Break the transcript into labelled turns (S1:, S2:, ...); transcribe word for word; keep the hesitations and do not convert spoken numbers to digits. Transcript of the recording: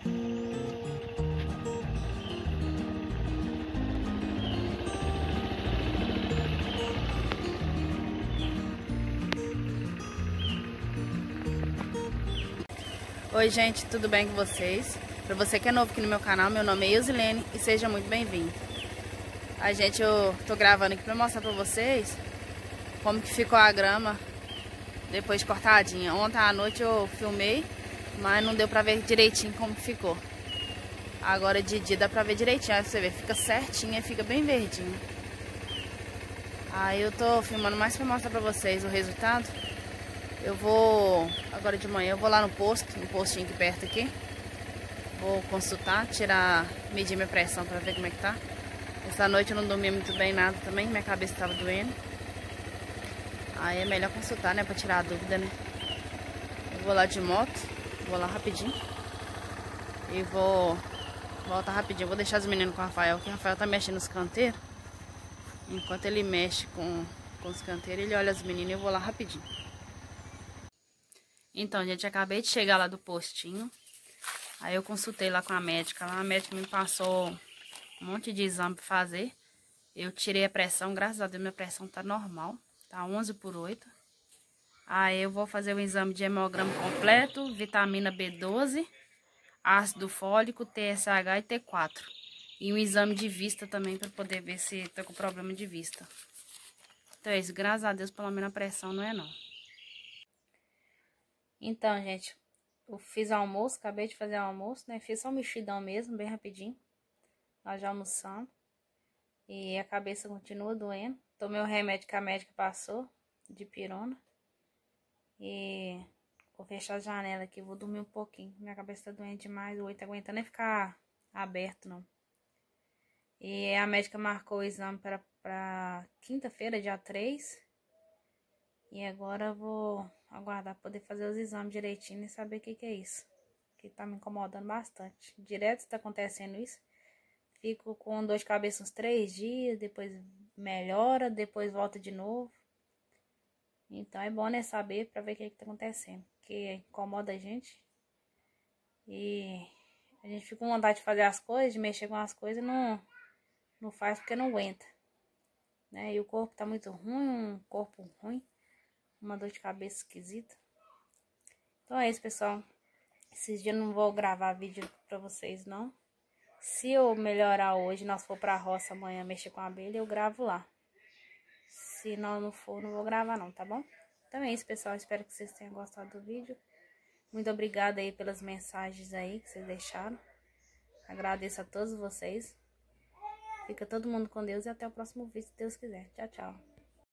S1: Oi gente, tudo bem com vocês? Para você que é novo aqui no meu canal, meu nome é Eusilene e seja muito bem-vindo. A gente, eu tô gravando aqui para mostrar para vocês como que ficou a grama depois de cortadinha. Ontem à noite eu filmei, mas não deu para ver direitinho como ficou. Agora de dia dá para ver direitinho, aí você vê, fica certinha e fica bem verdinho. Aí eu tô filmando mais para mostrar para vocês o resultado. Eu vou, agora de manhã, eu vou lá no posto, no postinho aqui perto aqui. Vou consultar, tirar, medir minha pressão pra ver como é que tá. Essa noite eu não dormi muito bem nada também, minha cabeça tava doendo. Aí é melhor consultar, né, pra tirar a dúvida, né. Eu vou lá de moto, vou lá rapidinho. E vou voltar rapidinho, vou deixar os meninos com o Rafael, que o Rafael tá mexendo nos canteiros. Enquanto ele mexe com, com os canteiros, ele olha as meninas e eu vou lá rapidinho. Então, gente, acabei de chegar lá do postinho. Aí eu consultei lá com a médica. Lá a médica me passou um monte de exame pra fazer. Eu tirei a pressão, graças a Deus minha pressão tá normal. Tá onze por oito. Aí eu vou fazer o exame de hemograma completo, vitamina B doze, ácido fólico, T S H e T quatro. E um exame de vista também para poder ver se tô com problema de vista. Então é isso, graças a Deus pelo menos a pressão não é não. Então, gente, eu fiz almoço, acabei de fazer almoço, né? Fiz só um mexidão mesmo, bem rapidinho. Nós já almoçamos. E a cabeça continua doendo. Tomei o remédio que a médica passou, de pirona. E vou fechar a janela aqui, vou dormir um pouquinho. Minha cabeça tá doendo demais, o olho tá aguentando nem ficar aberto, não. E a médica marcou o exame para, para quinta-feira, dia três. E agora eu vou aguardar poder fazer os exames direitinho e saber o que que é isso. Que tá me incomodando bastante. Direto tá acontecendo isso. Fico com dor de cabeça uns três dias, depois melhora, depois volta de novo. Então é bom, né, saber pra ver o que que tá acontecendo. Porque incomoda a gente. E a gente fica com vontade de fazer as coisas, de mexer com as coisas e não, não faz porque não aguenta. Né? E o corpo tá muito ruim, um corpo ruim. Uma dor de cabeça esquisita. Então é isso, pessoal. Esses dias eu não vou gravar vídeo pra vocês, não. Se eu melhorar hoje, nós for pra roça amanhã mexer com a abelha, eu gravo lá. Se não, não for, não vou gravar não, tá bom? Então é isso, pessoal. Espero que vocês tenham gostado do vídeo. Muito obrigada aí pelas mensagens aí que vocês deixaram. Agradeço a todos vocês. Fica todo mundo com Deus e até o próximo vídeo, se Deus quiser. Tchau, tchau.